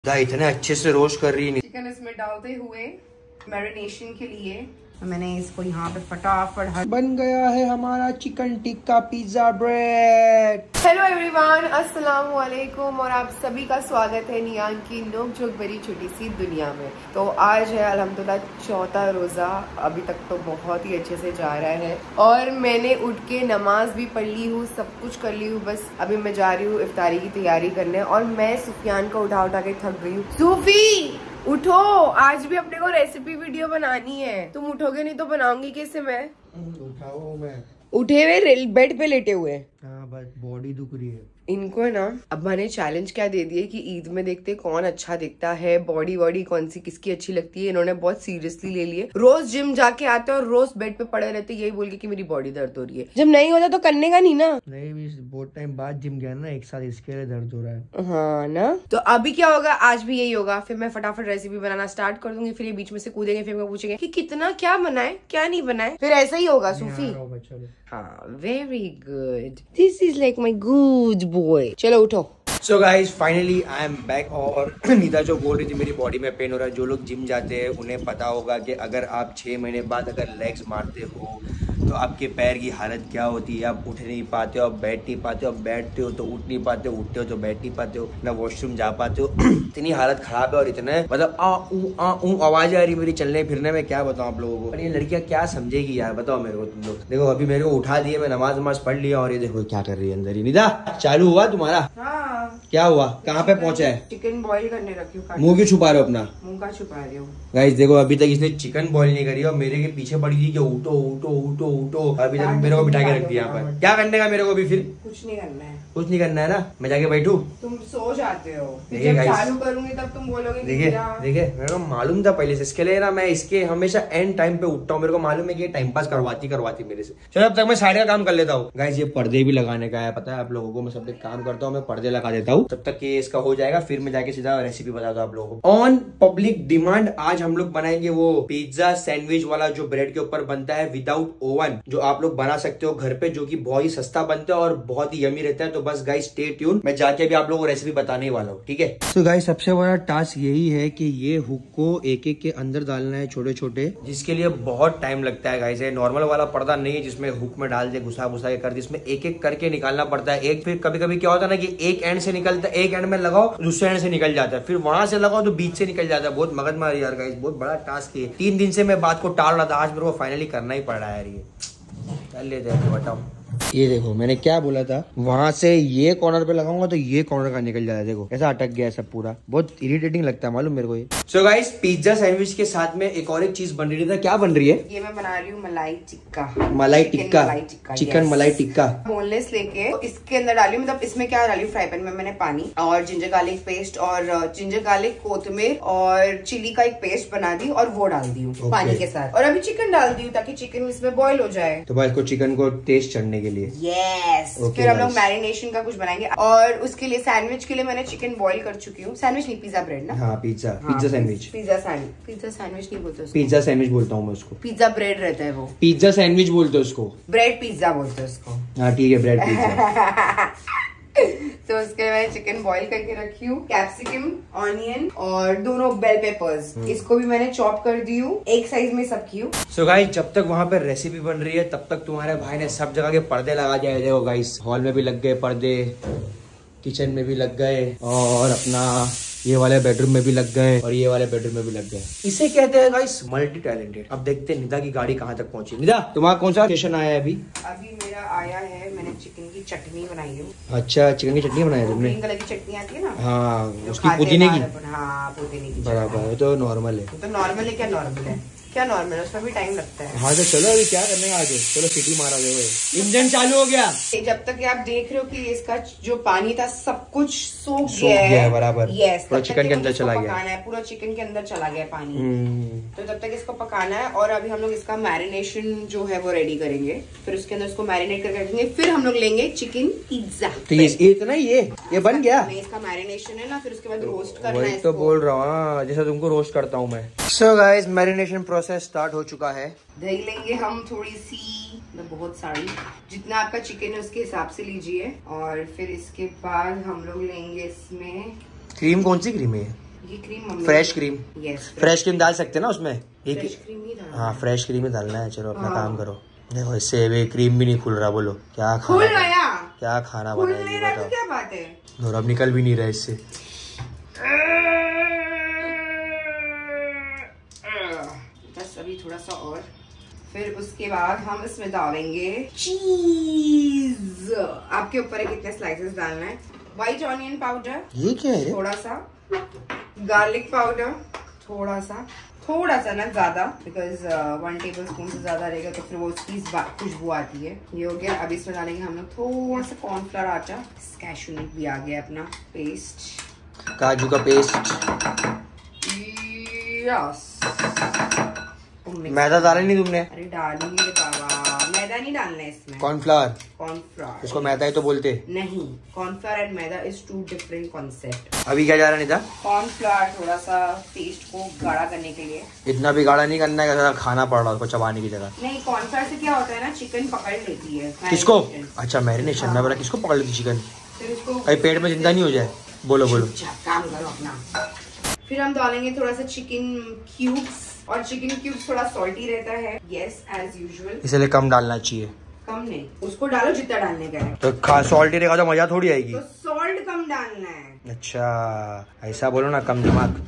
इतने अच्छे से रोस्ट कर रही है। चिकन इसमें डालते हुए मैरिनेशन के लिए मैंने इसको यहाँ पे फटाफट बन गया है हमारा chicken tikka pizza bread. Hello everyone, अस्सलाम वालेकुम और आप सभी का स्वागत है नियान की नोक-झोंक भरी छोटी सी दुनिया में। तो आज है अल्हम्दुलिल्लाह चौथा रोज़ा, अभी तक तो बहुत ही अच्छे से जा रहा है और मैंने उठ के नमाज भी पढ़ ली हूँ, सब कुछ कर ली हूँ। बस अभी मैं जा रही हूँ इफ्तारी की तैयारी करने और मैं सुफियान को उठा उठा के थक गई हूँ। सूफी उठो, आज भी अपने को रेसिपी वीडियो बनानी है। तुम उठोगे नहीं तो बनाऊंगी कैसे मैं? उठाओ मैं उठे हुए बेड पे लेटे हुए। हाँ बस बॉडी दुख रही है। इनको है ना, अब मैंने चैलेंज क्या दे दिया कि ईद में देखते कौन अच्छा दिखता है, बॉडी कौन सी किसकी अच्छी लगती है। इन्होंने बहुत सीरियसली ले लिए। रोज जिम जाके आते हैं और रोज बेड पे पड़े रहते, यही बोल के कि मेरी बॉडी दर्द हो रही है। जब नहीं होता तो करने का नहीं ना। नहीं, बहुत टाइम बाद जिम गया ना, एक साथ, इसके लिए दर्द हो रहा है। हाँ ना, तो अभी क्या होगा, आज भी यही होगा। फिर मैं फटाफट रेसिपी बनाना स्टार्ट कर दूंगी, फिर ये बीच में से कूदेंगे, फिर मैं पूछेंगे कि कितना क्या बनाए क्या नहीं बनाए, फिर ऐसा ही होगा। सूफी हाँ, very good, this is like my good boy. चलो उठो। So guys finally I am back. और नीता जो बोल रही थी मेरी बॉडी में पेन हो रहा है, जो लोग जिम जाते हैं उन्हें पता होगा कि अगर आप 6 महीने बाद अगर लेग्स मारते हो तो आपके पैर की हालत क्या होती है। आप उठ नहीं पाते हो, आप बैठ नहीं पाते हो, आप बैठते हो तो उठ नहीं पाते हो, उठते हो तो बैठ नहीं पाते हो, ना वॉशरूम जा पाते हो। इतनी हालत खराब है और इतने मतलब आवाज आ रही मेरी चलने फिरने में, क्या बताऊं आप लोगों को। और ये लड़कियां क्या समझेगी यार, बताओ मेरे को तुम लोग। देखो अभी मेरे को उठा दिए, मैं नमाज पढ़ लिया और ये देखो क्या कर रही है अंदर ही। निदा चालू हुआ तुम्हारा? क्या हुआ, कहाँ पे पहुंचा है? चिकन बॉईल करने रखी हूँ। मुंह क्यों छुपा रहे हो अपना? मुंह का छुपा रही हूँ। गाइस देखो अभी तक इसने चिकन बॉईल नहीं करी और मेरे के पीछे पड़ी थी कि उठो उठो उठो उठो। अभी तक मेरे को बिठा के रख दिया यहाँ पर। क्या करने का मेरे को अभी? फिर कुछ नहीं करना है। कुछ नहीं करना है ना, मैं जाके बैठू? तुम सो जाते हो, देखिए जब चालू करूंगी तब तुम बोलोगे। देखिए मेरे को मालूम था पहले से, इसके लिए ना मैं इसके हमेशा एंड टाइम पे उठता हूँ। मेरे को मालूम है कि ये टाइम पास करवाती मेरे से। चलो अब तक मैं साइड का काम कर लेता हूँ। गाइस ये पर्दे भी लगाने का है, पता है आप लोगों को। मैं सब काम करता हूँ, मैं पर्दे लगा देता हूँ। तब तक ये इसका हो जाएगा, फिर मैं जाके सीधा रेसिपी बताता हूँ आप लोगों को। ऑन पब्लिक डिमांड आज हम लोग बनाएंगे वो पिज्जा सैंडविच वाला जो ब्रेड के ऊपर बनता है विदाउट ओवन, जो आप लोग बना सकते हो घर पे, जो कि बहुत ही सस्ता बनता है और बहुत ही यमी रहता है। तो बस गाइस स्टे ट्यून, मैं जाके भी आप लोगों को रेसिपी बताने वाला हूँ, ठीक है? तो गाइस सबसे बड़ा टास्क यही है कि ये हुक को एक एक के अंदर डालना है, छोटे छोटे, जिसके लिए बहुत टाइम लगता है गाइस। ये नॉर्मल वाला पर्दा नहीं है जिसमें हुक में डाल दे घुसा के कर दे, इसमें एक एक करके निकालना पड़ता है। एक फिर कभी कभी क्या होता है ना कि एक एंड से निकलता है, एक एंड में लगाओ दूसरे एंड से निकल जाता है, फिर वहां से लगाओ तो बीच से निकल जाता है। बहुत मगजमारी यार गाइस, बहुत बड़ा टास्क है। 3 दिन से मैं बात को टाल रहा था, आज मेरे को फाइनली करना ही पड़ रहा है यार। ये कर लेते हैं, बताओ। ये देखो मैंने क्या बोला था, वहां से ये कॉर्नर पे लगाऊंगा तो ये कॉर्नर का निकल जाता है। देखो ऐसा अटक गया है सब पूरा, बहुत इरिटेटिंग लगता है मालूम मेरे को ये। सो गाइस पिज्जा सैंडविच के साथ में एक और एक चीज बन रही है। क्या बन रही है? ये मैं बना रही हूँ मलाई टिक्का। मलाई टिक्का, चिकन मलाई टिक्का बोनलेस लेके इसके अंदर डाली हूँ। मतलब इसमें क्या डाली हूँ, फ्राई पैन में मैंने पानी और जिंजर गार्लिक पेस्ट और जिंजर गार्लिक कोथमीर और चिली का एक पेस्ट बना दी और वो डाल दी हूँ पानी के साथ। और अभी चिकन डाल दी हूँ ताकि चिकन इसमें बॉईल हो जाए। तो भाई इसको चिकन को टेस्ट चढ़ने के लिए फिर हम लोग मैरिनेशन का कुछ बनाएंगे। और उसके लिए सैंडविच के लिए मैंने चिकन बॉईल कर चुकी हूँ। सैंडविच नहीं, पिज्जा ब्रेड ना। हाँ पिज्जा सैंडविच। पिज्जा सैंडविच नहीं बोलते उसको, पिज्जा सैंडविच बोलता हूँ मैं उसको। पिज्जा ब्रेड रहता है वो, पिज्जा सैंडविच बोलते हैं उसको, ब्रेड पिज्जा बोलते हैं उसको। हाँ ठीक है, ब्रेड पिज्जा। तो उसके लिए मैंने चिकन बॉईल करके रखी हूँ। कैप्सिकम, ऑनियन और दोनों बेल पेपर्स, इसको भी मैंने चॉप कर दी हूँ, एक साइज में सब की हूँ। सो गाइस जब तक वहाँ पे रेसिपी बन रही है तब तक तुम्हारे भाई ने सब जगह के पर्दे लगा दिए। देखो गाइस हॉल में भी लग गए पर्दे, किचन में भी लग गए और अपना ये वाले बेडरूम में भी लग गए और ये वाले बेडरूम में भी लग गए। इसे कहते हैं गाइस मल्टी टैलेंटेड। अब देखते हैं निदा की गाड़ी कहाँ तक पहुंची। निदा तुम्हारा कौन सा स्टेशन आया है अभी? अभी मेरा आया है, मैंने चिकन की चटनी बनाई है। अच्छा चिकन की चटनी बनाई है तुमने? ग्रीन कलर की चटनी आती है ना। हाँ उसकी पुदीने की। हाँ पुदीने की बराबर, तो नॉर्मल है। तो नॉर्मल है, क्या नॉर्मल है, क्या नॉर्मल है, उसमें भी टाइम लगता है। हाँ तो चलो अभी क्या करने का आगे, चलो सिटी मारा दे। इंजन चालू हो गया। जब तक आप देख रहे हो कि इसका जो पानी था सब कुछ सूख गया है बराबर। यस, पूरा चिकन के अंदर चला गया है, पूरा चिकन के अंदर चला गया पानी। तो जब तक इसको पकाना है और अभी हम लोग इसका मैरिनेशन जो है वो रेडी करेंगे। फिर उसके अंदर इसको मैरिनेट करके रखेंगे, फिर हम लोग लेंगे चिकन पिज्जा। तो ये इतना ये बन गया? इसका मैरिनेशन है ना, फिर उसके बाद रोस्ट करना है। तो बोल रहा हूँ जैसा तुमको रोस्ट करता हूँ मैं। So guys marination process start हो चुका है। दही लेंगे हम थोड़ी सी, बहुत सारी, जितना आपका चिकन है उसके हिसाब से लीजिए। और फिर इसके बाद हम लोग लेंगे इसमें क्रीम। कौन सी क्रीम है? ये cream fresh cream. Yes, fresh cream डाल सकते हैं ना उसमें? फ्रेश क्रीम नहीं डालना। हाँ फ्रेश क्रीम ही डालना है। चलो अपना काम करो। देखो इससे वे क्रीम भी नहीं खुल रहा। बोलो क्या खुल गया, क्या खाना खुल बनाएगी नहीं रहा बताओ। तो क्या बात है? और अब निकल भी नहीं रहा इससे। बस अभी थोड़ा सा और, फिर उसके बाद हम इसमें डालेंगे चीज। आपके ऊपर है कितने स्लाइसेस डालना है। व्हाइट ऑनियन पाउडर, ये क्या है? थोड़ा सा गार्लिक पाउडर, थोड़ा सा ना ज्यादा, बिकॉज 1 टेबल स्पून से ज्यादा रहेगा तो फिर वो उसकी खुशबू आती है। ये हो गया। अब इसमें डालेंगे हम लोग थोड़ा सा कॉर्नफ्लावर आटा। कैशू नट भी आ गया अपना पेस्ट, काजू का पेस्ट। यस। मैदा डाला नहीं तुमने? अरे डालेंगे बाबा, मैदा नहीं डालना है इसमें। कॉर्नफ्लावर। इसको मैदा ही तो बोलते नहीं। Cornflour and maida is 2 different concept. अभी क्या जा रहा है नीता? कॉर्नफ्लावर थोड़ा सा पेस्ट को गाढ़ा करने के लिए। इतना भी गाढ़ा नहीं करना है, खाना पड़ रहा है उसको चबाने की जगह। नहीं, कॉर्नफ्लावर से क्या होता है ना, चिकन पकड़ लेती है। किसको? अच्छा मैरिनेशन। मैं बोला किसको पकड़ लेती चिकन? फिर उसको कहीं पेट में जिंदा नहीं हो जाए। बोलो काम करो अपना। फिर हम डालेंगे थोड़ा सा चिकन क्यूब्स, और चिकन क्यूब्स थोड़ा सॉल्टी रहता है। Yes, as usual. इसलिए कम डालना चाहिए। कम नहीं, उसको डालो जितना डालने का है। तो सॉल्टी रहेगा तो मजा थोड़ी आएगी। तो सॉल्ट कम डालना है। अच्छा ऐसा बोलो ना, कम दिमाग।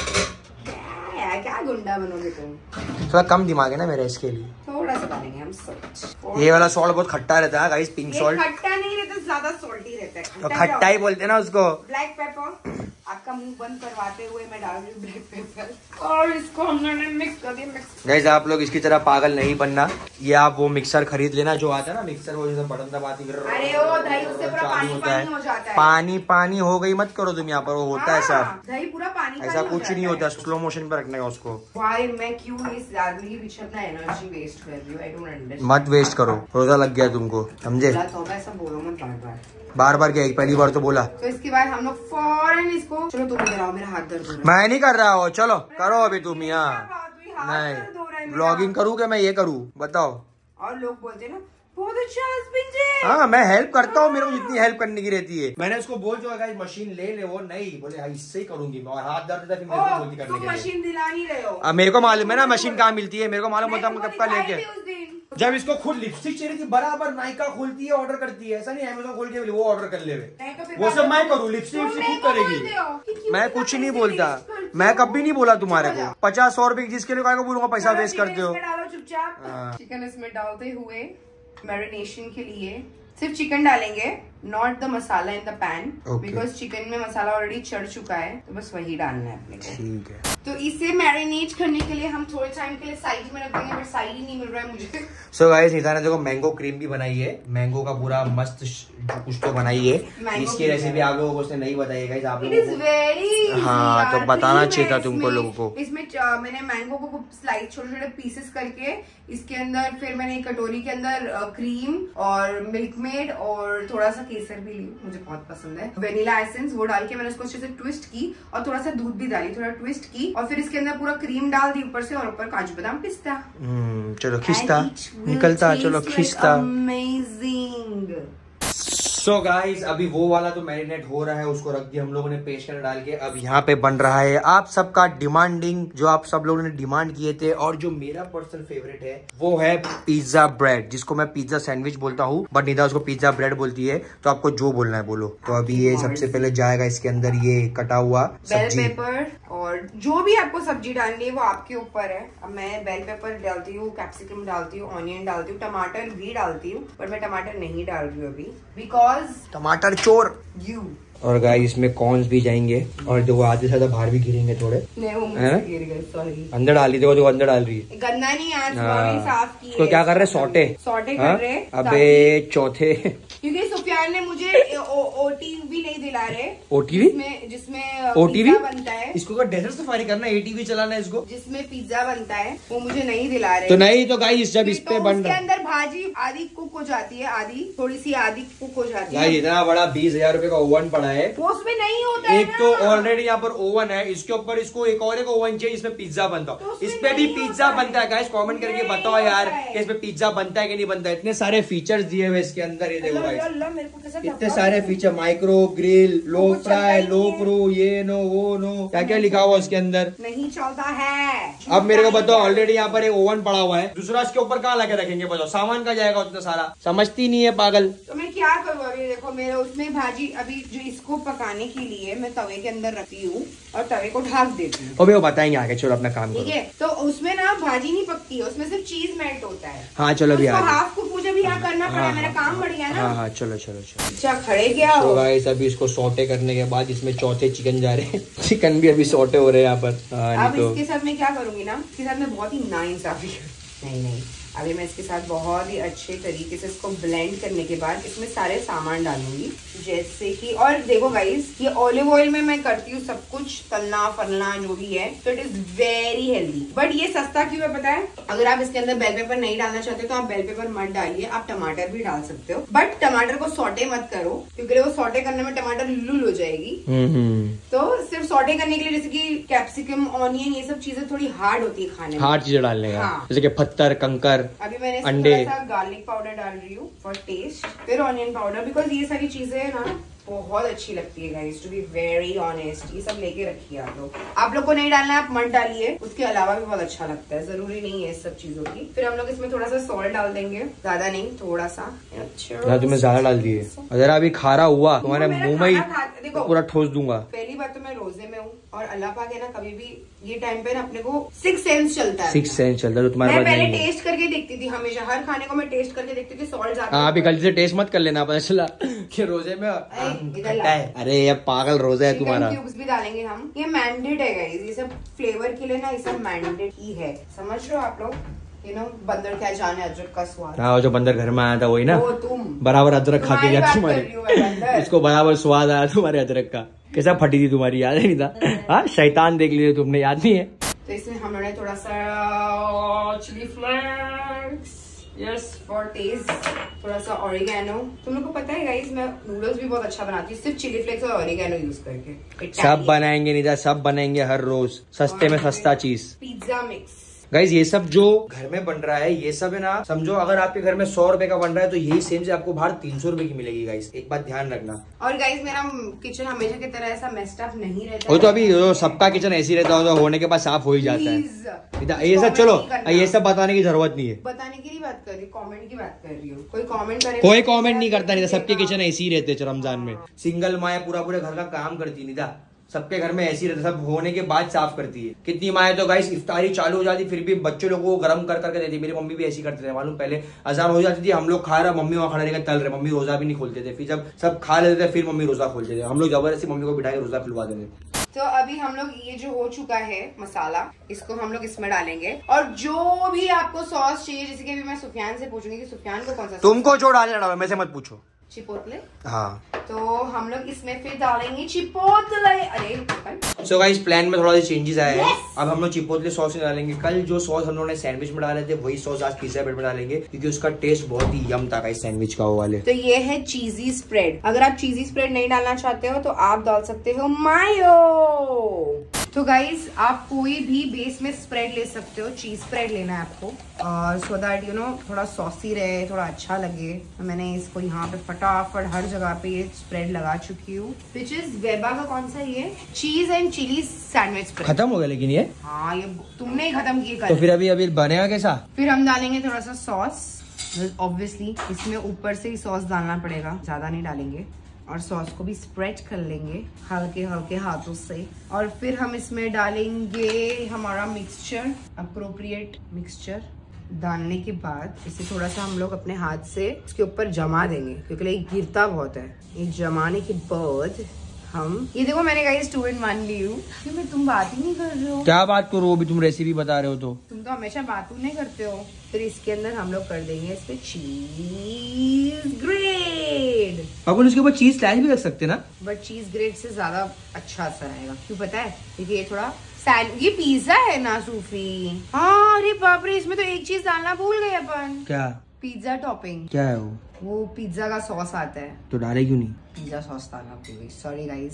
क्या गुंडा बनोगे तुम? थोड़ा कम दिमाग है ना मेरा, इसके लिए थोड़ा सा डालेंगे हम सॉल्ट। ये वाला सॉल्ट बहुत खट्टा रहता है गाइस, पिंक सॉल्ट। खट्टा नहीं रहता, ज्यादा सॉल्टी रहता है। तो खट्टा ही बोलते हैं ना उसको। ब्लैक पेपर, आपका मुंह बंद करवाते हुए मैं डाल रही हूँ ब्लैक पेपर, और इसको हमने मिक्स कर दिया। गाइस आप लोग इसकी तरह पागल नहीं बनना। ये आप वो मिक्सर खरीद लेना जो आता है ना, मिक्सर वो जैसे बटन दबाती है। अरे ओ दही, उससे पूरा पानी हो जाता है। पानी हो गई मत करो तुम यहाँ पर, वो होता है सब। दही पूरा पानी ऐसा कुछ नहीं होता। स्लो मोशन पर रखने का उसको। भाई मैं क्यों इस आदमी के पीछे अपना एनर्जी वेस्ट कर रही हूँ? I don't understand. मत वेस्ट करो, रोजा लग गया तुमको, समझे? ऐसा बोलो मत बार क्या, पहली बार तो बोला। तो इसके बाद हम लोग फौरन इसको, चलो तुम इधर आओ, मेरा हाथ दर्द हो रहा है। मैं नहीं कर रहा हूँ, चलो करो अभी तुम यहाँ। नहीं ब्लॉगिंग करूँ क्या मैं ये करूँ बताओ? और लोग बोलते ना बहुत अच्छा हस्बैंड है। हाँ मैं हेल्प करता हूँ, मेरे को जितनी हेल्प करने की रहती है। मैंने उसको बोल जो है मशीन ले ले, वो नहीं बोले हाँ इससे ही करूंगी। और हाथ दर्द था फिर मेरे को बोलती करने के लिए। मशीन दिला नहीं रहे हो? अब मेरे को मालूम है ना मशीन कहाँ मिलती है, मेरे को मालूम होता है कब का लेके। जब इसको खुद लिपस्टिक चाहिए थी बराबर नायका खोलती है ऑर्डर करती है, ऐसा नहीं अमेज़न खोल के वो ऑर्डर कर ले। वो सब मैं करूँ, लिपस्टिक खुद करेगी। मैं कुछ नहीं बोलता, मैं कभी नहीं बोला तुम्हारे को। 50-100 रुपए जिसके लिए बोलूंगा पैसा वेस्ट करते हो। चुपचाप चिकन इसमें डालते हुए मैरिनेशन के लिए सिर्फ चिकन डालेंगे, not the masala in the pan, because chicken में मसाला ऑलरेडी चढ़ चुका है, तो बस वही डालना है अपने को। ठीक है। तो इसे मैरिनेट करने के लिए हम थोड़े टाइम के लिए साइड में रख देंगे, बट साइड ही नहीं मिल रहा है मुझे। सो गाइस नीता ने देखो मैंगो क्रीम भी बनाई है, मैंगो का पूरा मस्त कुछ तो बनाई है। इसकी रेसिपी आप लोगों को उसने नहीं बताई गाइस, आप लोगों को। हाँ तो बताना चाहिए था तुमको लोगों को। इसमें मैंने मैंगो को स्लाइस छोटे-छोटे पीसेस करके, इसके अंदर फिर मैंने एक कटोरी के अंदर क्रीम और मिल्क मेड और थोड़ा सा केसर भी ली, मुझे बहुत पसंद है, वेनिला एसेंस, वो डाल के मैंने उसको अच्छे से ट्विस्ट की और थोड़ा सा दूध भी डाली, थोड़ा ट्विस्ट की और फिर इसके अंदर पूरा क्रीम डाल दी ऊपर से, और ऊपर काजू बादाम पिस्ता। चलो खिस्ता निकलता, चलो खिस्ता। अमेजिंग। सो गाइस अभी वो वाला तो मैरिनेट हो रहा है, उसको रख दिया हम लोगों ने पेस्ट कर डाल के। अब यहाँ पे बन रहा है आप सबका डिमांडिंग, जो आप सब लोगों ने डिमांड किए थे, और जो मेरा पर्सनल फेवरेट है वो है पिज्जा ब्रेड, जिसको मैं पिज्जा सैंडविच बोलता हूँ, बट निदा उसको पिज्जा ब्रेड बोलती है। तो आपको जो बोलना है बोलो। तो अभी ये सबसे पहले जाएगा इसके अंदर ये कटा हुआ बेल पेपर, और जो भी आपको सब्जी डालनी है वो आपके ऊपर है। अब मैं बेल पेपर डालती हूँ, कैप्सिकम डालती हूँ, ऑनियन डालती हूँ, टमाटर भी डालती हूँ, पर मैं टमाटर नहीं डाल रही हूँ अभी, बिकॉज टमाटर चोर यू। और गाइस इसमें कॉर्न्स भी जाएंगे, और जो आधे से बाहर भी गिरेंगे थोड़े। नहीं वो मुझसे गिर गए, सॉरी। अंदर डाल दी, देखो जो अंदर डाल रही है। गंदा नहीं है, साफ की। तो क्या कर रहे? सॉटे कर रहे। अबे चौथे क्योंकि सुफियान ने मुझे ओटीवी नहीं दिला रहे। ओटीवी जिसमें ओटीवी बनता है, इसको का डेजर्ट सफारी करना है, एटीवी चलाना है इसको, जिसमें पिज्जा बनता है, वो मुझे नहीं दिला रहे। तो नहीं तो गाइस जब इस पे बन रहा है, अंदर भाजी आधी कुक हो जाती है, आधी थोड़ी सी आधी कुक हो जाती है। इतना बड़ा 20,000 रुपए का ओवन पड़ा है, वो उसमें नहीं होता है। एक तो ऑलरेडी यहाँ पर ओवन है, इसके ऊपर इसको एक और एक ओवन चाहिए जिसमें पिज्जा बनता है। तो इस पे भी पिज्जा बनता है गाइस, कमेंट करके बताओ यार कि इसमें पिज्जा बनता है कि नहीं बनता है। इतने सारे फीचर्स दिए हुए इसके अंदर, ये देखो गाइस। मेरे को कैसा इतने सारे feature, micro grill, low fry, low pro, ये नो वो नो, क्या क्या लिखा हुआ उसके अंदर नहीं चलता है। अब मेरे को बताओ, ऑलरेडी यहाँ पर एक ओवन पड़ा हुआ है, दूसरा इसके ऊपर कहाँ लगे रखेंगे? बताओ सामान का जाएगा उतना सारा, समझती नहीं है पागल। तो मैं क्या करूँ अभी? देखो मेरे उसमें भाजी अभी जो इसको पकाने के लिए मैं तवे के अंदर रखती हूँ और तवे को ढक देती हूँ। अबे वो बताएंगे आगे, चलो अपना काम ठीक है। तो उसमें ना भाजी नहीं पकती है, उसमें सिर्फ चीज मेल्ट होता है। हाँ चलो अभी हाफ कुक मुझे भी यहाँ करना पड़ा, मेरा काम बढ़ गया ना। हाँ चलो चलो चलो। अच्छा खड़े क्या तो गाइस अभी इसको सॉटे करने के बाद इसमें चौथे चिकन जा रहे हैं। चिकन भी अभी सॉटे हो रहे हैं यहाँ पर। अब इसके साथ मैं क्या करूंगी ना, इसके साथ मैं बहुत ही नाइंसाफी नहीं अभी मैं इसके साथ बहुत ही अच्छे तरीके से इसको ब्लेंड करने के बाद इसमें सारे सामान डालूंगी, जैसे कि, और देखो गाइस ये ऑलिव ऑयल में मैं करती हूँ सब कुछ, तलना फलना जो भी है, तो it is very healthy. But ये सस्ता क्यों है पता है? अगर आप इसके अंदर बेल पेपर नहीं डालना चाहते तो आप बेल पेपर मत डालिए, आप टमाटर भी डाल सकते हो, बट टमाटर को सॉटे मत करो क्योंकि वो सॉटे करने में टमाटर लुल हो जाएगी। तो सिर्फ सॉटे करने के लिए, जैसे की कैप्सिकम, ऑनियन, ये सब चीजें थोड़ी हार्ड होती है खाने में, हार्ड चीजें डालने का, जैसे कि पत्थर, कंकर। अभी मैंने अंडे, थोड़ा सा गार्लिक पाउडर डाल रही हूँ फॉर टेस्ट, फिर ऑनियन पाउडर, बिकॉज ये सारी चीजें ना बहुत अच्छी लगती है guys, to be very honest. ये सब लेके रखिए आप लोग, आप लोग को नहीं डालना है आप मत डालिए, उसके अलावा भी बहुत अच्छा लगता है, जरूरी नहीं है इस सब चीजों की। फिर हम लोग इसमें थोड़ा सा सॉल्ट डाल देंगे, ज्यादा नहीं, थोड़ा सा। अच्छा तुमने ज्यादा डाल दिए, अगर अभी खारा हुआ तुम्हारे मुंह में ही पूरा ठोस दूंगा। पहली बात तो मैं रोजे में हूँ और अल्लाह पाक है ना, कभी भी ये टाइम पे ना अपने को 6 सेंस चलता है, 6 सेंस चलता है, तो तुम्हारे पास पहले टेस्ट करके देखती थी, हमेशा हर खाने को मैं टेस्ट करके देखती थी, सॉल्ट ज्यादा। हाँ अभी गलती से टेस्ट मत कर लेना, पता चला कि रोजे में खट्टा है। अरे ये पागल रोजा है तुम्हारा। क्यूब्स भी डालेंगे हम, ये मैंडेट है गाइस, ये सब फ्लेवर के लिए ना, ये सब मैंडेट ही है, समझ रहे हो आप लोग? यू नो बंदर क्या जाने अदरक का स्वाद। हाँ जो बंदर घर में आया था वही ना, वो तुम बराबर अदरक खा के गया तुम्हारे, इसको बराबर स्वाद आया तुम्हारे अदरक का। कैसा फटी थी तुम्हारी, याद नहीं था? हाँ शैतान देख लिए तुमने, याद नहीं है? तो इसमें हम लोगों ने थोड़ा सा chilli flakes, yes for taste, थोड़ा सा ऑरिगेनो। तुम लोग को पता है गाइस मैं नूडल्स भी बहुत अच्छा बनाती हूँ, सिर्फ चिली फ्लेक्स और ऑरिगेनो यूज करके। सब बनाएंगे निदा, सब बनेंगे हर रोज, सस्ते में सस्ता चीज। पिज्जा मिक्स गाइज ये सब जो घर में बन रहा है, ये सब है ना, समझो अगर आपके घर में 100 रुपए का बन रहा है तो यही सेम चीज आपको बाहर 300 रुपए की मिलेगी गाइज, एक बात ध्यान रखना। और गाइज मेरा किचन हमेशा की तरह ऐसा मेस्ड अप नहीं रहता, वो तो अभी सबका किचन ऐसे ही रहता है, होने के बाद साफ हो ही जाता है। ये सब चलो, ये सब बताने की जरूरत नहीं है, बताने की नहीं बात कर रही, कमेंट की बात कर रही हूँ। कोई कमेंट करे, कोई कमेंट नहीं करता, नहीं सबके किचन ऐसे ही रहते हैं रमजान में। सिंगल माँ पूरा घर का काम करती निदा, सबके घर में ऐसी रहता, सब होने के बाद साफ करती है। कितनी माएँ तो गाइस इफ्तारी चालू हो जाती फिर भी बच्चों लोगों को गर्म कर करके देती। मेरी मम्मी भी ऐसी करते थे मालूम, पहले अजान हो जाती थी, हम लोग खा रहे, मम्मी वहाँ खड़े रहकर तल रहे, मम्मी रोजा भी नहीं खोलते थे, फिर जब सब खा लेते थे फिर मम्मी रोजा खोलते थे, हम लोग जबरदस्ती मम्मी को बिठा के रोजा खुलवा देते। तो अभी हम लोग ये जो हो चुका है मसाला, इसको हम लोग इसमें डालेंगे, और जो भी आपको सॉस चाहिए, जैसे कि अभी मैं सुफियान से पूछूंगी कि सुफियान को कौन सा, तुमको जो डालना मैं से मत पूछो, चिपोटले। हाँ तो हम लोग इसमें फिर डालेंगे चिपोटले। अरे सो गाइस प्लान में थोड़ा सा चेंजेस आया है, अब हम लोग चिपोटले सॉस में डालेंगे। कल जो सॉस हम लोगों ने सैंडविच में डाले थे वही सॉस आज पिज़्ज़ा ब्रेड में डालेंगे, क्योंकि उसका टेस्ट बहुत ही यम था गाइस सैंडविच का वो वाले। तो ये है चीजी स्प्रेड, अगर आप चीजी स्प्रेड नहीं डालना चाहते हो तो आप डाल सकते हो मायो। तो गाइज आप कोई भी बेस में स्प्रेड ले सकते हो, चीज स्प्रेड लेना है आपको, और सो दैट यू नो थोड़ा सॉसी रहे, थोड़ा अच्छा लगे। तो मैंने इसको यहाँ पे फटाफट हर जगह पे ये स्प्रेड लगा चुकी हूँ, विच इज वेबा का कौन सा ये चीज एंड चिली सैंडविच स्प्रेड। खत्म हो गया लेकिन ये, हाँ ये तुमने ही खत्म किया। तो फिर अभी बनेगा कैसा? फिर हम डालेंगे थोड़ा सा सॉस, ऑब्वियसली इसमें ऊपर से ही सॉस डालना पड़ेगा, ज्यादा नहीं डालेंगे, और सॉस को भी स्प्रेड कर लेंगे हल्के हल्के हाथों से। और फिर हम इसमें डालेंगे हमारा मिक्सचर, अप्रोप्रिएट मिक्सचर। डालने के बाद इसे थोड़ा सा हम लोग अपने हाथ से इसके ऊपर जमा देंगे, क्योंकि ये गिरता बहुत है। ये जमाने के बाद हम ये देखो मैंने गाइस 2 in 1 ली हूँ, क्योंकि तुम बात ही नहीं कर रहे हो। क्या बात करो, अभी तुम रेसिपी बता रहे हो तो तुम तो हमेशा बात नहीं करते हो। फिर इसके अंदर हम लोग कर देंगे इस पे चीज ग्रेड। अपन उसके ऊपर चीज स्लाइस भी रख सकते ना, बट चीज ग्रेड से ज्यादा अच्छा असर आएगा, क्यों पता है? क्योंकि ये थोड़ा ये पिज्जा है ना सूफी। हाँ अरे बाप रे, इसमें तो एक चीज डालना भूल गए अपन। क्या? Pizza topping. क्या है वो पिज्जा का सॉस आता है, तो डाले क्यों नहीं? पिज्जा सॉस डालना भूल गई, सॉरी गाइस।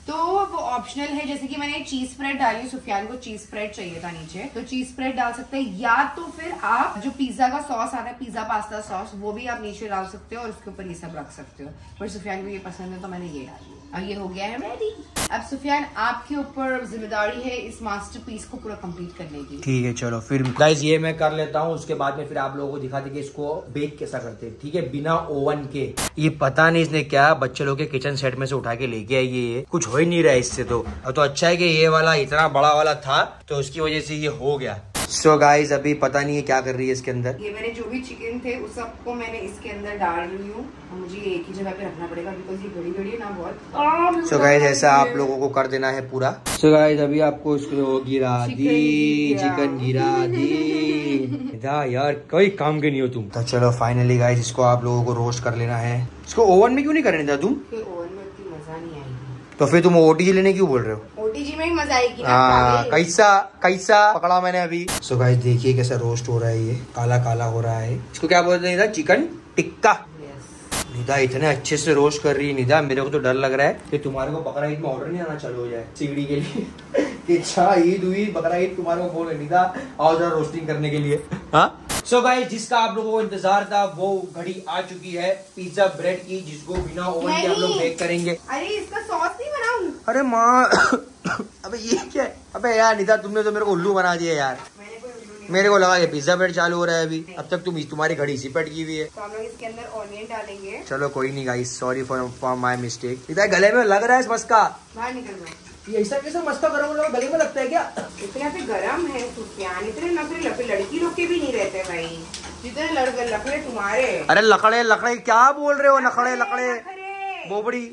तो वो ऑप्शनल है, जैसे कि मैंने चीज स्प्रेड डाली, सुफियान को चीज स्प्रेड चाहिए था नीचे, तो चीज स्प्रेड डाल सकते हैं, या तो फिर आप जो पिज्जा का सॉस आता है, पिज्जा पास्ता सॉस, वो भी आप नीचे डाल सकते हो और उसके ऊपर ये सब रख सकते हो। पर सुफियान को ये पसंद है तो मैंने ये डाली। अब ये हो गया है रेडी। अब सुफियान आपके ऊपर जिम्मेदारी है इस मास्टरपीस को पूरा कंप्लीट करने की। ठीक है चलो फिर गाइस ये मैं कर लेता हूँ, उसके बाद में फिर आप लोगों को दिखा देंगे इसको बेक कैसा करते हैं। ठीक है, बिना ओवन के। ये पता नहीं इसने क्या बच्चे लोग के किचन सेट में से उठा के लेके आई, ये कुछ हो ही नहीं रहा है इससे। तो अब तो अच्छा है कि ये वाला इतना बड़ा वाला था तो उसकी वजह से ये हो गया। सो गाइस अभी पता नहीं है क्या कर रही है इसके अंदर। ये मैंने जो भी चिकन थे उस सबको मैंने इसके अंदर डाल रही हूँ। मुझे एक ही जगह पे रखना पड़ेगा बिकॉज ये बड़ी बड़ी है ना बहुत। सो गाइस ऐसा आप लोगों को कर देना है पूरा। सो गाइस अभी आपको इसको गिरा दी, चिकन गिरा दी। यार कोई काम के नहीं हो तुम। तो चलो फाइनली गाइस इसको आप लोगों को रोस्ट कर लेना है। इसको ओवन में क्यों नहीं करने था तुम? ओवन में इतनी मजा नहीं आएगी। तो फिर तुम ओटीजी लेने क्यों बोल रहे हो? ओटीजी में ही मजा आएगी। कैसा पकड़ा मैंने अभी। सो गाइस देखिए कैसा रोस्ट हो रहा है, ये काला काला हो रहा है। इसको क्या बोलते हैं निदा? चिकन टिक्का। निदा इतने अच्छे से रोस्ट कर रही है। निदा मेरे को तो डर लग रहा है कि तुम्हारे को बकरा ईद में ऑर्डर नहीं आना चालू हो जाए सीढ़ी के लिए कि अच्छा ईद हुई बकरा ईद तुम्हारे को बोले निदा आओ जरा रोस्टिंग करने के लिए। हाँ सो गाइस जिसका आप लोगों को इंतजार था वो घड़ी आ चुकी है पिज्जा ब्रेड की, जिसको बिना ओवन के हम लोग बेक करेंगे। अरे इसका सॉस नहीं बनाऊं? अरे माँ अबे ये क्या है? अबे यार निदा तुमने तो मेरे को उल्लू बना दिया यार। मेरे को लगा ये पिज्जा ब्रेड चालू हो रहा है अभी। अब तक तुम्हारी घड़ी इसी पे अटकी हुई है। तो हम लोग इसके अंदर ऑनियन डालेंगे। चलो कोई नहीं guys, sorry for my mistake. इधर गले में लग रहा है इस मस्का। बाहर निकलना। ये ऐसा कैसा मस्का गरम गले में लगता है क्या? इतना पे गरम है सुफियान, इतने नखरे लड़की लोग के भी नहीं रहते भाई, जितने लकड़े तुम्हारे। अरे लकड़े क्या बोल रहे हो? लकड़े बोबड़ी।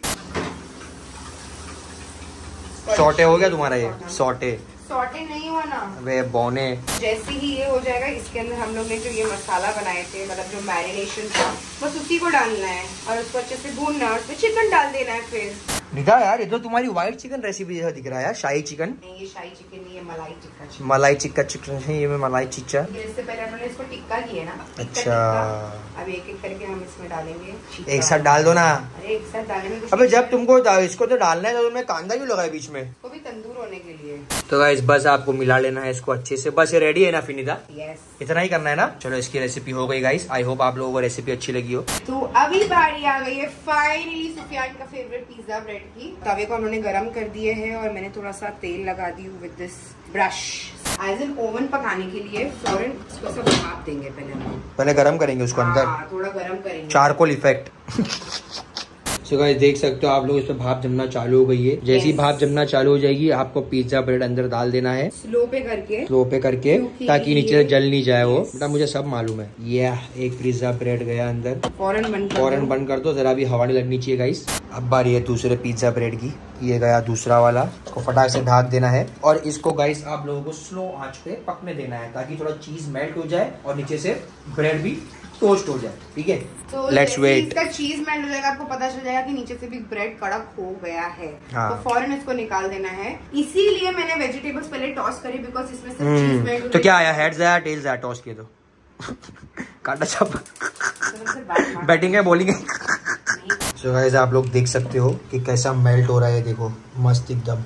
सॉटे हो गया तुम्हारा ये? सॉटे नहीं हुआ ना वे बोने। जैसे ही ये हो जाएगा इसके अंदर हम लोग ने जो ये मसाला बनाए थे, मतलब जो मैरिनेशन था, बस उसी को डालना है और उसको अच्छे से भूनना है। उसमें चिकन डाल देना है। फिर निदा यार ये तो तुम्हारी व्हाइट चिकन रेसिपी जैसा दिख रहा है यार। शाही चिकन नहीं, ये शाही चिकन नहीं, ये मलाई टिक्का। मलाई टिक्का चिकन है ये में मलाई चिच्चा। इससे पहले हमने इसको टिक्का किया ना। अच्छा अब एक एक करके हम इसमें डालेंगे। एक साथ डाल दो ना। अरे एक साथ डालने में अबे जब तुमको इसको तो डालना है तो तुमने कांदा क्यों लगाया बीच में? वो भी तंदूर होने के लिए। तो गाइस बस आपको मिला लेना है इसको अच्छे से। बस ये रेडी है ना फिनिदा? यस, इतना ही करना है ना। चलो इसकी रेसिपी हो गई गाइस। आई होप आप लोगों को रेसिपी अच्छी लगी हो। तो अभी बारी आ गई है फाइनली सुफियान का फेवरेट पिज्जा ब्रेड की। तवे को उन्होंने गरम कर दिए है और मैंने थोड़ा सा तेल लगा दी with this brush. As an oven पकाने के लिए फौरन इसको सब भाप देंगे। पहले गरम करेंगे उसको अंदर, थोड़ा गरम करेंगे, चारकोल इफेक्ट। सो गाइस देख सकते हो आप लोग इसमें भाप जमना चालू हो गई है। जैसे ही भाप जमना चालू हो जाएगी आपको पिज्जा ब्रेड अंदर डाल देना है स्लो पे करके ताकि नीचे से जल नहीं जाए वो। बेटा मुझे सब मालूम है। ये एक पिज्जा ब्रेड गया अंदर, फौरन बंद कर दो, जरा भी हवा नहीं लगनी चाहिए गाइस। अब बारी है दूसरे पिज्जा ब्रेड की। ये गया दूसरा वाला, इसको फटाक से ढक देना है और इसको गाइस आप लोगों को स्लो आंच पे पकने देना है ताकि थोड़ा चीज मेल्ट हो जाए और नीचे से ब्रेड भी टोस्ट हो जाए। ठीक है, तो लेट्स वेट। इसका चीज मेल्ट हो जाएगा, आपको पता चल जाएगा कि नीचे से भी ब्रेड कड़क हो गया है। हाँ। तो फौरन इसको निकाल देना है। इसीलिए मैंने वेजिटेबल्स पहले टॉस करी बिकॉज इसमें से चीज मेल्ट। तो क्या आया, हेड्स आया टेल्स आया टॉस किए तो? काटा छाप बैटिंग है बॉलिंग है। सो गाइस आप लोग देख सकते हो कि कैसा मेल्ट हो रहा है। देखो मस्त एकदम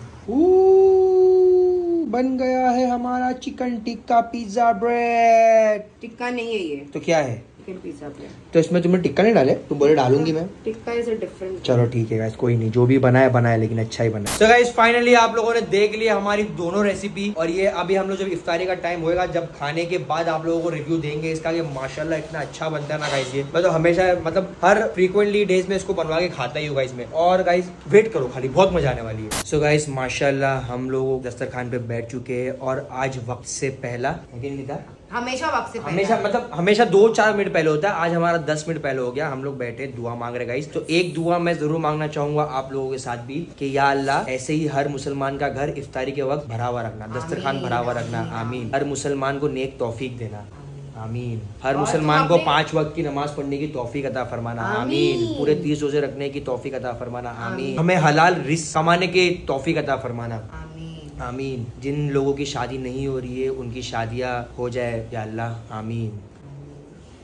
बन गया है हमारा chicken tikka pizza bread. Tikka नहीं है ये, तो क्या है? Chicken pizza bread. तो इसमें तुमने टिक्का नहीं डाले? तुम बोले डालूंगी मैं। Tikka is a different. चलो ठीक है गाइस, कोई नहीं, जो भी बनाया लेकिन अच्छा ही बना। तो गाइस फाइनली आप लोगों ने देख लिया हमारी दोनों रेसिपी और ये अभी हम लोग जब इफ्तारी का टाइम होएगा, जब खाने के बाद आप लोगों को रिव्यू देंगे इसका कि माशाल्लाह इतना अच्छा बनता है ना गाइस। ये मैं तो हमेशा मतलब हर फ्रीक्वेंटली डेज में इसको बनवा के खाता ही होगा इसमें। और गाइस वेट करो खाली, बहुत मजा आने वाली है। सो गाइस माशाल्लाह हम लोग दस्तरखान पे बैठ चुके हैं और आज वक्त से पहला हमेशा वक्त से हमेशा 2-4 मिनट पहले होता है। आज हमारा 10 मिनट पहले हो गया। हम लोग बैठे दुआ मांग रहे गाइस। तो एक दुआ मैं जरूर मांगना चाहूंगा आप लोगों के साथ भी कि या अल्लाह ऐसे ही हर मुसलमान का घर इफ्तारी के वक्त भरा हुआ रखना, दस्तरखान भरा हुआ रखना। आमीन। हर मुसलमान को नेक तौफीक देना। आमीन। हर मुसलमान को 5 वक्त की नमाज पढ़ने की तौफीक अता फरमाना। आमीन। पूरे 30 रोजे रखने की तौफीक अता फरमाना। आमीन। हमें हलाल रिस्क कमाने की तौफीक अता फरमाना। आमीन। जिन लोगों की शादी नहीं हो रही है उनकी शादियां हो जाए या अल्लाह। आमीन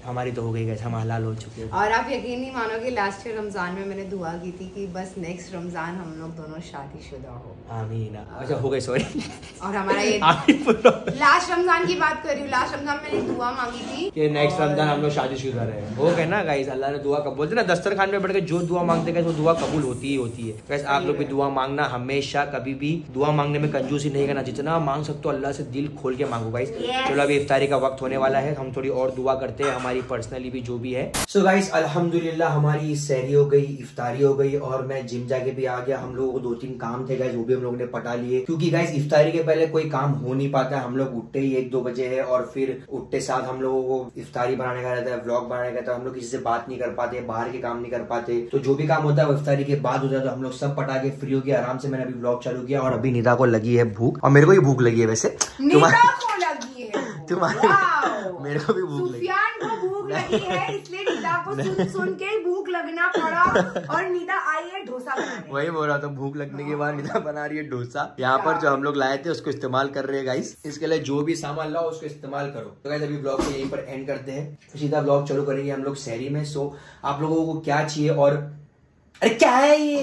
हमारी तो हो गई गाइस, हम हलाल हो चुके हैं। और आप यकीन नहीं मानोगे, लास्ट ईयर रमजान में मैंने दुआ की थी कि बस नेक्स्ट रमजान हम लोग दोनों शादीशुदा हो। आमीन। अच्छा हो गए, सॉरी। और हमारा ये लास्ट रमजान की बात कर रही हूँ, लास्ट रमजान मैंने दुआ मांगी थी कि नेक्स्ट रमजान हम लोग शादीशुदा रहे। हो गए ना गाइस, अल्लाह ने दुआ कबूल। बोलते ना दस्तरखान में बैठ के जो दुआ मांगते हैं वो दुआ कबूल होती ही होती है। गाइस आप लोग भी दुआ मांगना, हमेशा कभी भी दुआ मांगने में कंजूसी नहीं करना, जितना मांग सकते हो अल्लाह से दिल खोल के मांगो गाइस। चलो अभी इफ्तारी का वक्त होने वाला है, हम थोड़ी और दुआ करते हैं हमारी पर्सनली भी जो भी है। सो गाइस अल्हम्दुलिल्लाह हमारी सहरी हो गई, इफ्तारी हो गई और मैं जिम जाके भी आ गया। हम लोगों को 2-3 काम थे गाइस, वो भी हम लोगों ने पटा लिए, क्योंकि गाइस इफ्तारी के पहले कोई काम हो नहीं पाता। हम लोग उठते ही 1-2 बजे है और फिर उठते साथ हम लोगों को इफ्तारी बनाने का रहता है, व्लॉग बनाने का रहता है। हम लोग किसी से बात नहीं कर पाते, बाहर के काम नहीं कर पाते, तो जो भी काम होता है वो इफ्तारी के बाद होता है। तो हम लोग सब पटा के फ्री हो गया, आराम से मैंने अभी व्लॉग चालू किया। और अभी निदा को लगी है भूख, और मेरे को भी भूख लगी है वैसे। तुम्हारे मेरे को भी भूख लगी है, इसलिए निदा को सुन के भूख लगना पड़ा और निदा आई है डोसा बनाने। वही बोल रहा था, भूख लगने के बाद निदा बना रही है डोसा। यहाँ पर जो हम लोग लाए थे उसको इस्तेमाल कर रहे हैं गाइस। इसके लिए जो भी सामान लाओ उसको इस्तेमाल करो। तो गाइस अभी ब्लॉग को यहीं पर एंड करते हैं, सीधा ब्लॉग चालू करेंगे हम लोग सहरी में। सो आप लोगों को क्या चाहिए और अरे क्या है ये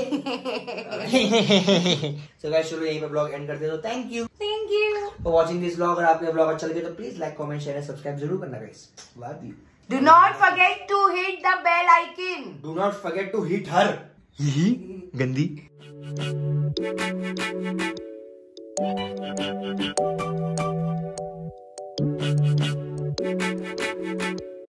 so guys चलो यहीं पे ब्लॉग एंड करते हैं। तो thank you for watching this blog. अगर आपको ब्लॉग अच्छा लगे तो please like comment share and subscribe जरूर करना guys. Love you. Do not forget to hit the bell icon. Do not forget to hit her. गंदी।